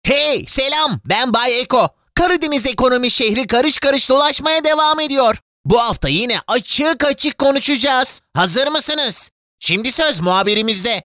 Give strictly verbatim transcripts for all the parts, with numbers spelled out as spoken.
Hey, selam. Ben Bay Eko. Karadeniz ekonomi şehri karış karış dolaşmaya devam ediyor. Bu hafta yine açık açık konuşacağız. Hazır mısınız? Şimdi söz muhabirimizde.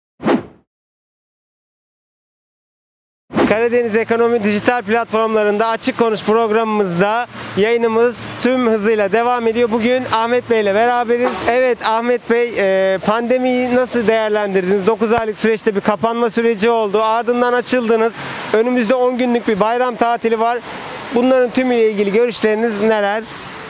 Karadeniz Ekonomi dijital platformlarında Açık Konuş programımızda yayınımız tüm hızıyla devam ediyor. Bugün Ahmet Bey ile beraberiz. Evet Ahmet Bey, pandemiyi nasıl değerlendirdiniz? dokuz aylık süreçte bir kapanma süreci oldu. Ardından açıldınız. Önümüzde on günlük bir bayram tatili var. Bunların tümüyle ilgili görüşleriniz neler?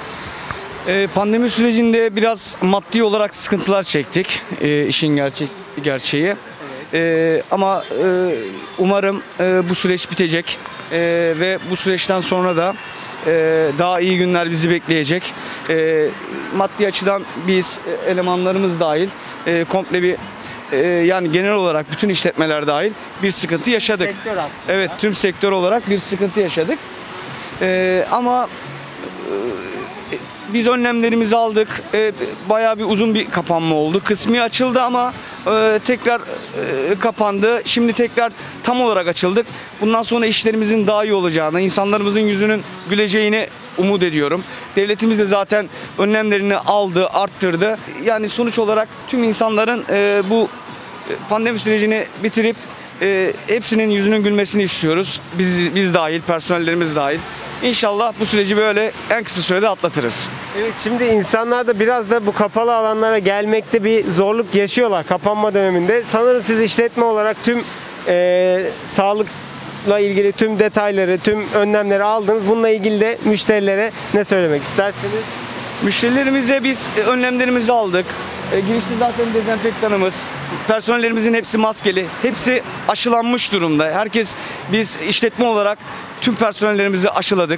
Pandemi sürecinde biraz maddi olarak sıkıntılar çektik. E, işin gerçek gerçeği. Ee, ama e, umarım e, bu süreç bitecek e, ve bu süreçten sonra da e, daha iyi günler bizi bekleyecek. E, maddi açıdan biz e, elemanlarımız dahil e, komple bir e, yani genel olarak bütün işletmeler dahil bir sıkıntı yaşadık. Sektör aslında. Evet, tüm sektör olarak bir sıkıntı yaşadık. E, ama e, biz önlemlerimizi aldık. E, bayağı bir uzun bir kapanma oldu. Kısmi açıldı ama e, tekrar e, kapandı. Şimdi tekrar tam olarak açıldık. Bundan sonra işlerimizin daha iyi olacağını, insanlarımızın yüzünün güleceğini umut ediyorum. Devletimiz de zaten önlemlerini aldı, arttırdı. Yani sonuç olarak tüm insanların e, bu pandemi sürecini bitirip e, hepsinin yüzünün gülmesini istiyoruz. Biz, biz dahil, personellerimiz dahil. İnşallah bu süreci böyle en kısa sürede atlatırız. Evet, şimdi insanlar da biraz da bu kapalı alanlara gelmekte bir zorluk yaşıyorlar kapanma döneminde. Sanırım siz işletme olarak tüm e, sağlıkla ilgili tüm detayları, tüm önlemleri aldınız. Bununla ilgili de müşterilere ne söylemek istersiniz? Müşterilerimize biz önlemlerimizi aldık. E, girişte zaten dezenfektanımız, personellerimizin hepsi maskeli, hepsi aşılanmış durumda. Herkes, biz işletme olarak tüm personellerimizi aşıladık.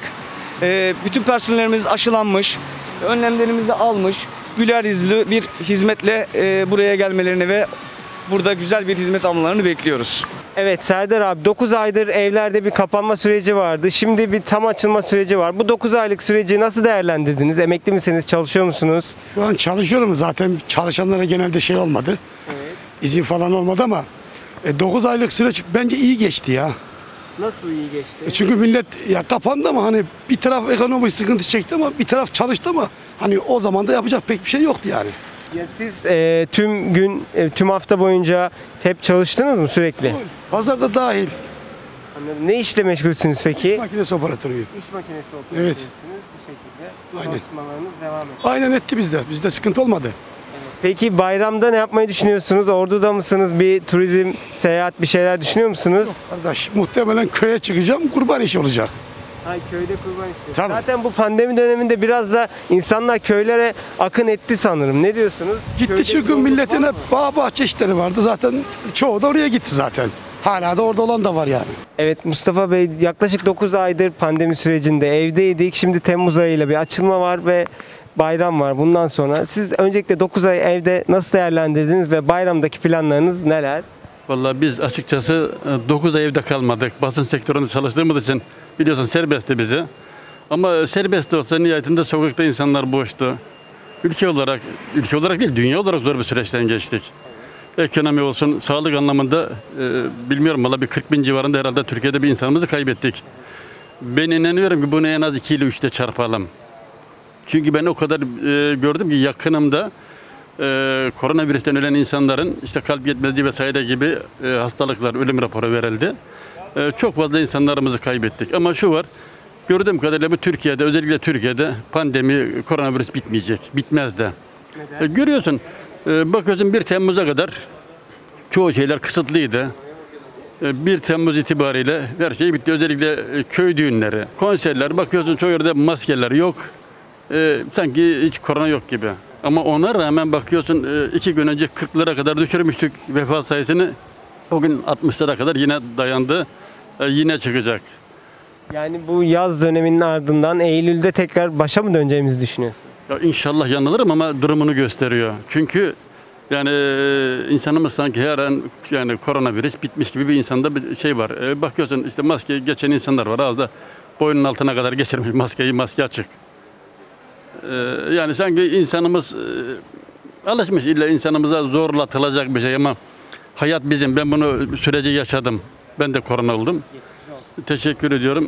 E, bütün personellerimiz aşılanmış, önlemlerimizi almış, güler yüzlü bir hizmetle e, buraya gelmelerini ve burada güzel bir hizmet almalarını bekliyoruz. Evet Serdar abi, dokuz aydır evlerde bir kapanma süreci vardı. Şimdi bir tam açılma süreci var. Bu dokuz aylık süreci nasıl değerlendirdiniz? Emekli misiniz? Çalışıyor musunuz? Şu an çalışıyorum zaten. Çalışanlara genelde şey olmadı. Evet. İzin falan olmadı ama dokuz aylık süreç bence iyi geçti ya. Nasıl iyi geçti? E çünkü millet ya kapandı ama hani bir taraf ekonomik sıkıntı çekti ama bir taraf çalıştı ama hani o zaman da yapacak pek bir şey yoktu yani. Ya siz e, tüm gün, e, tüm hafta boyunca hep çalıştınız mı sürekli? Pazarda dahil. Anladım. Ne işle meşgulsünüz peki? İş makinesi operatörüyüm. İş makinesi Evet. Bu şekilde Aynen. çalışmalarınız devam ediyor. Aynen etti bizde. Bizde sıkıntı olmadı. Peki bayramda ne yapmayı düşünüyorsunuz? Ordu'da mısınız? Bir turizm, seyahat bir şeyler düşünüyor musunuz? Kardeş muhtemelen köye çıkacağım. Kurban işi olacak. Ay, köyde kurban istiyor. Tabii. Zaten bu pandemi döneminde biraz da insanlar köylere akın etti sanırım. Ne diyorsunuz? Gitti Köyde çünkü bir milletin var hep mı? bağ bahçe işleri vardı. Zaten çoğu da oraya gitti zaten. Hala da orada olan da var yani. Evet Mustafa Bey, yaklaşık dokuz aydır pandemi sürecinde evdeydik. Şimdi Temmuz ayıyla bir açılma var ve bayram var bundan sonra. Siz öncelikle dokuz ay evde nasıl değerlendirdiniz ve bayramdaki planlarınız neler? Vallahi biz açıkçası dokuz ay evde kalmadık. Basın sektöründe çalıştığımız için biliyorsun serbestti bizi. Ama serbest de olsa nihayetinde sokakta insanlar boştu. Ülke olarak, ülke olarak değil dünya olarak zor bir süreçten geçtik. Ekonomi olsun, sağlık anlamında e, bilmiyorum valla bir kırk bin civarında herhalde Türkiye'de bir insanımızı kaybettik. Ben inanıyorum ki bunu en az iki ile üçte çarpalım. Çünkü ben o kadar e, gördüm ki yakınımda e, koronavirüsten ölen insanların işte kalp yetmezliği vesaire gibi e, hastalıklar, ölüm raporu verildi. E, çok fazla insanlarımızı kaybettik. Ama şu var, gördüğüm kadarıyla bu Türkiye'de, özellikle Türkiye'de pandemi, koronavirüs bitmeyecek. Bitmez de. E, görüyorsun, e, bakıyorsun bir Temmuz'a kadar çoğu şeyler kısıtlıydı. E, bir Temmuz itibariyle her şey bitti. Özellikle e, köy düğünleri, konserler, bakıyorsun çoğu yerde maskeler yok. Ee, sanki hiç korona yok gibi. Ama ona rağmen bakıyorsun e, iki gün önce kırklara kadar düşürmüştük vefat sayısını. O gün altmışlara kadar yine dayandı. E, yine çıkacak. Yani bu yaz döneminin ardından Eylül'de tekrar başa mı döneceğimizi düşünüyorsunuz? Ya inşallah yanılırım ama durumunu gösteriyor. Çünkü yani e, insanımız sanki her an yani koronavirüs bitmiş gibi bir insanda bir şey var. E, bakıyorsun işte maske geçen insanlar var. Ağızda boynun altına kadar geçirmiş maskeyi, maske açık. Yani sanki insanımız e, alışmış illa insanımıza zorlatılacak bir şey ama hayat bizim. Ben bunu süreci yaşadım. Ben de korona oldum. Teşekkür ediyorum.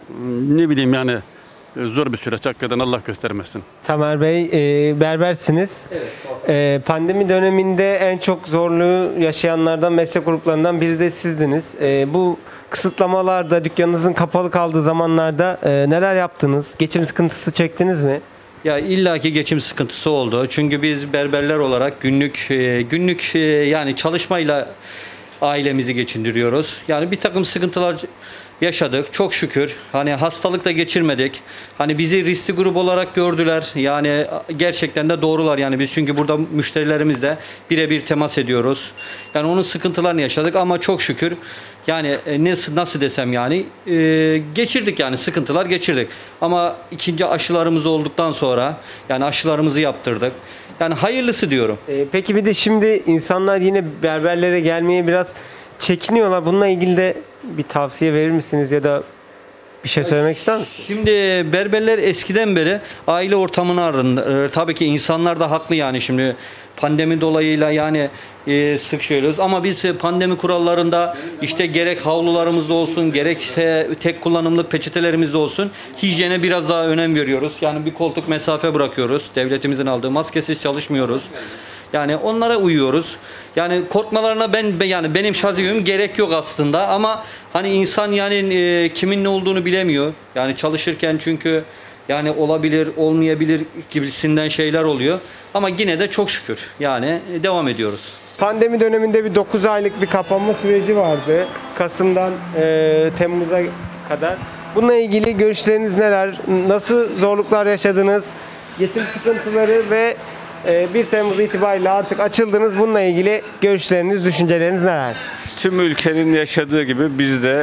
Ne bileyim yani zor bir süreç hakikaten, Allah göstermesin. Tamer Bey, e, berbersiniz. Evet. E, pandemi döneminde en çok zorluğu yaşayanlardan, meslek gruplarından biri de sizdiniz. E, bu kısıtlamalarda, dükkanınızın kapalı kaldığı zamanlarda e, neler yaptınız? Geçim sıkıntısı çektiniz mi? Ya illaki geçim sıkıntısı oldu. Çünkü biz berberler olarak günlük e, günlük e, yani çalışmayla ailemizi geçindiriyoruz. Yani bir takım sıkıntılar yaşadık çok şükür. Hani hastalık da geçirmedik. Hani bizi riskli grup olarak gördüler. Yani gerçekten de doğrular. Yani biz çünkü burada müşterilerimizle birebir temas ediyoruz. Yani onun sıkıntılarını yaşadık ama çok şükür yani nasıl nasıl desem yani e, geçirdik, yani sıkıntılar geçirdik. Ama ikinci aşılarımız olduktan sonra yani aşılarımızı yaptırdık. Yani hayırlısı diyorum. E, peki bir de şimdi insanlar yine berberlere gelmeye biraz çekiniyorlar. Bununla ilgili de bir tavsiye verir misiniz ya da bir şey söylemek ister misiniz? Şimdi berberler eskiden beri aile ortamını arındı. Ee, tabii ki insanlar da haklı yani şimdi pandemi dolayıyla yani e, sık söylüyoruz ama biz pandemi kurallarında işte gerek havlularımızda olsun gerekse tek kullanımlık peçetelerimizde olsun hijyene biraz daha önem veriyoruz. Yani bir koltuk mesafe bırakıyoruz. Devletimizin aldığı maskesiz çalışmıyoruz. Yani onlara uyuyoruz. Yani korkmalarına ben yani benim şahsi görüşüm gerek yok aslında ama hani insan yani e, kimin ne olduğunu bilemiyor. Yani çalışırken çünkü yani olabilir, olmayabilir gibisinden şeyler oluyor. Ama yine de çok şükür yani devam ediyoruz. Pandemi döneminde bir dokuz aylık bir kapanma süreci vardı. Kasım'dan e, Temmuz'a kadar. Bununla ilgili görüşleriniz neler? Nasıl zorluklar yaşadınız? Geçim sıkıntıları ve bir Temmuz itibariyle artık açıldınız. Bununla ilgili görüşleriniz, düşünceleriniz neler? Tüm ülkenin yaşadığı gibi biz de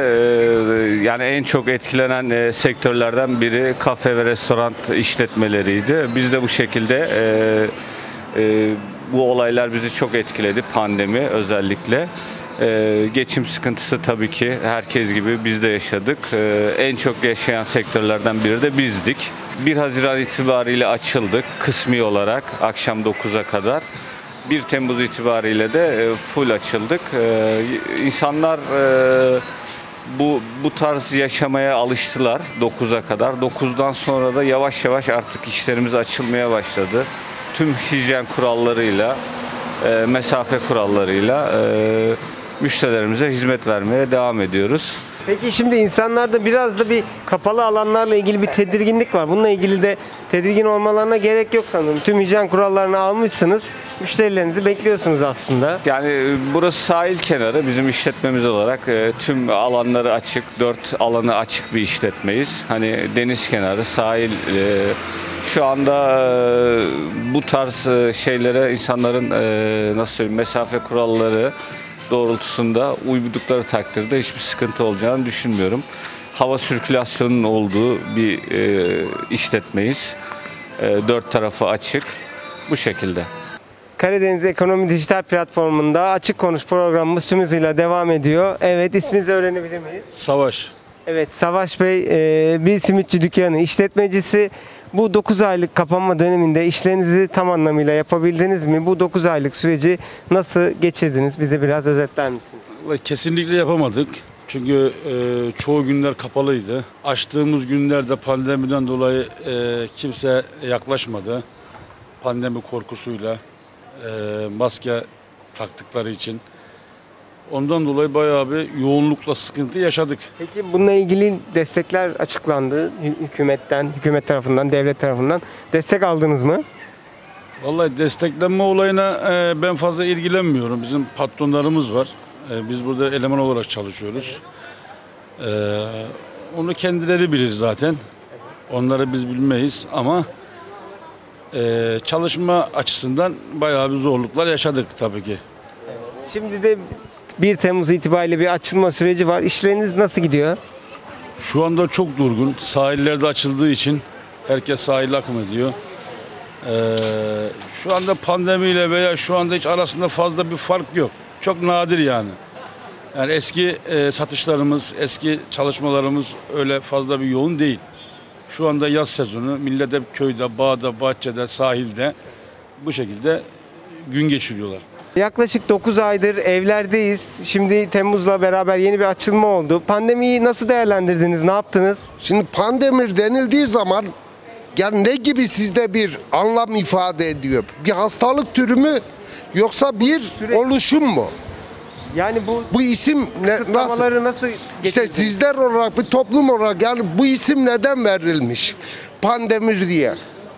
e, yani en çok etkilenen e, sektörlerden biri kafe ve restoran işletmeleriydi. Biz de bu şekilde e, e, bu olaylar bizi çok etkiledi, pandemi özellikle. E, geçim sıkıntısı tabii ki herkes gibi biz de yaşadık. E, en çok yaşayan sektörlerden biri de bizdik. bir Haziran itibariyle açıldık kısmi olarak akşam dokuza kadar. bir Temmuz itibariyle de full açıldık. İnsanlar bu bu tarz yaşamaya alıştılar dokuza kadar. dokuzdan sonra da yavaş yavaş artık işlerimiz açılmaya başladı. Tüm hijyen kurallarıyla, mesafe kurallarıyla müşterilerimize hizmet vermeye devam ediyoruz. Peki şimdi insanlarda biraz da bir kapalı alanlarla ilgili bir tedirginlik var. Bununla ilgili de tedirgin olmalarına gerek yok sanırım. Tüm hijyen kurallarını almışsınız. Müşterilerinizi bekliyorsunuz aslında. Yani burası sahil kenarı. Bizim işletmemiz olarak tüm alanları açık, dört alanı açık bir işletmeyiz. Hani deniz kenarı, sahil. Şu anda bu tarz şeylere insanların nasıl söyleyeyim mesafe kuralları doğrultusunda uydukları takdirde hiçbir sıkıntı olacağını düşünmüyorum. Hava sirkülasyonunun olduğu bir e, işletmeyiz. E, dört tarafı açık. Bu şekilde. Karadeniz Ekonomi Dijital Platformu'nda Açık Konuş programımız tüm hızıyla devam ediyor. Evet, isminizi öğrenebilir miyiz? Savaş. Evet, Savaş Bey e, bir simitçi dükkanı işletmecisi. Bu dokuz aylık kapanma döneminde işlerinizi tam anlamıyla yapabildiniz mi? Bu dokuz aylık süreci nasıl geçirdiniz? Bize biraz özetler misiniz? Kesinlikle yapamadık. Çünkü e, çoğu günler kapalıydı. Açtığımız günlerde pandemiden dolayı e, kimse yaklaşmadı. Pandemi korkusuyla e, maske taktıkları için. Ondan dolayı bayağı bir yoğunlukla sıkıntı yaşadık. Peki bununla ilgili destekler açıklandı hükümetten, hükümet tarafından, devlet tarafından. Destek aldınız mı? Vallahi desteklenme olayına e, ben fazla ilgilenmiyorum. Bizim patronlarımız var. E, biz burada eleman olarak çalışıyoruz. E, onu kendileri bilir zaten. Onları biz bilmeyiz ama e, çalışma açısından bayağı bir zorluklar yaşadık tabii ki. Şimdi de bir Temmuz itibariyle bir açılma süreci var. İşleriniz nasıl gidiyor? Şu anda çok durgun. Sahillerde açıldığı için herkes sahile akım ediyor. Ee, şu anda pandemiyle veya şu anda hiç arasında fazla bir fark yok. Çok nadir yani. Yani eski e, satışlarımız, eski çalışmalarımız öyle fazla bir yoğun değil. Şu anda yaz sezonu. Millet hep köyde, bağda, bahçede, sahilde bu şekilde gün geçiriyorlar. Yaklaşık dokuz aydır evlerdeyiz. Şimdi Temmuz'la beraber yeni bir açılma oldu. Pandemiyi nasıl değerlendirdiniz? Ne yaptınız? Şimdi pandemi denildiği zaman yani ne gibi sizde bir anlam ifade ediyor? Bir hastalık türü mü yoksa bir Sürekli- oluşum mu? Yani bu Bu isim ne, nasıl? kısıtlamaları nasıl İşte getirdiniz? sizler olarak bir toplum olarak yani bu isim neden verilmiş? Pandemi diye.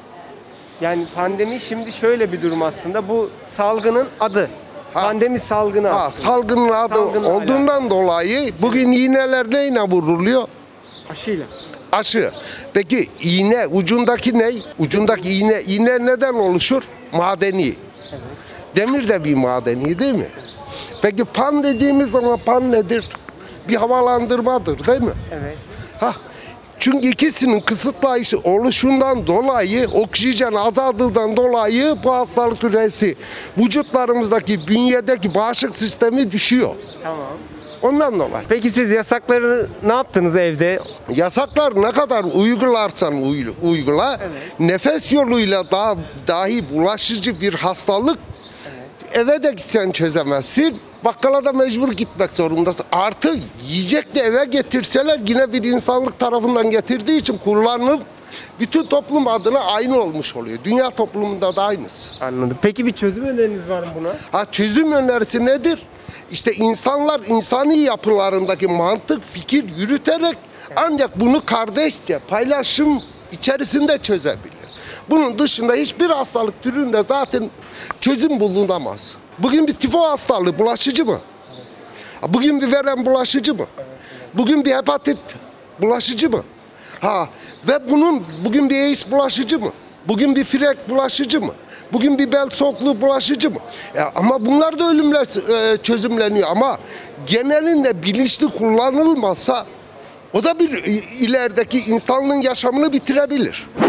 Yani pandemi şimdi şöyle bir durum aslında. Bu salgının adı. Ha. Pandemi salgını Ha, aslında. salgının adı Salgınla olduğundan dolayı bugün iğneler neyle vuruluyor? Aşıyla. Aşı. Peki iğne ucundaki ne? Ucundaki iğne iğne neden oluşur? Madeni. Demir de bir madeni değil mi? Peki pan dediğimiz zaman pan nedir? Bir havalandırmadır değil mi? Evet. Hah. Çünkü ikisinin kısıtlayışı oluşundan dolayı, oksijen azaldığından dolayı bu hastalık türesi vücutlarımızdaki, bünyedeki bağışıklık sistemi düşüyor. Tamam. Ondan dolayı. Peki siz yasakları ne yaptınız evde? Yasaklar ne kadar uygularsan uy- uygula, nefes yoluyla daha dahi bulaşıcı bir hastalık eve de gitsen çözemezsin. Bakkala da mecbur gitmek zorundasın. Artı yiyecek de eve getirseler yine bir insanlık tarafından getirdiği için kullanılıp bütün toplum adına aynı olmuş oluyor. Dünya toplumunda da aynısı. Anladım. Peki bir çözüm öneriniz var mı buna? Ha, çözüm önerisi nedir? İşte insanlar insani yapılarındaki mantık, fikir yürüterek ancak bunu kardeşçe paylaşım içerisinde çözebilir. Bunun dışında hiçbir hastalık türünde zaten çözüm bulunamaz. Bugün bir tifo hastalığı bulaşıcı mı? Bugün bir verem bulaşıcı mı? Bugün bir hepatit bulaşıcı mı? Ha, ve bunun bugün bir AIDS bulaşıcı mı? Bugün bir frek bulaşıcı mı? Bugün bir bel soğukluğu bulaşıcı mı? E, ama bunlar da ölümle e, çözümleniyor. Ama genelinde bilinçli kullanılmazsa o da bir ilerideki insanlığın yaşamını bitirebilir.